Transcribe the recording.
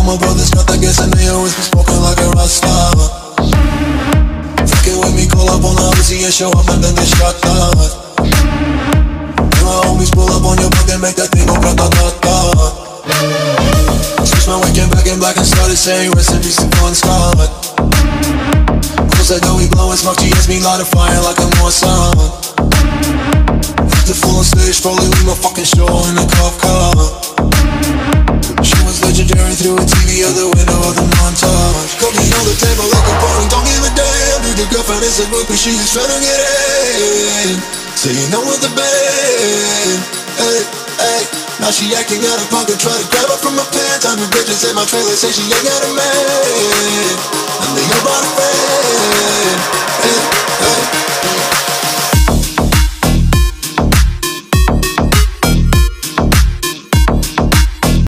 all my brothers got that gas and they always been smoking like a rock star. Fucking with me, call up on the Uzi and show up and then get shot down. My homies pull up on your block and make that thing go grata-ta-ta. Switched my weekend back in black and started saying rest in peace to Bon Scott. Close that door, we blowin' smoke, GS me light a fire like a Mossad. The full on stage, probably leave my fucking show in a cop car. She was legendary through a TV out the window of the montage. Cooking on the table like a party, don't give a damn. Dude, your girlfriend is a groupie, she just tryna get in. Say you know with the band, hey, hey. Now she acting out of pocket, try to grab her from my pants. I'm the bitches in my trailer, say she ain't got a man. And they about a friend, hey, hey.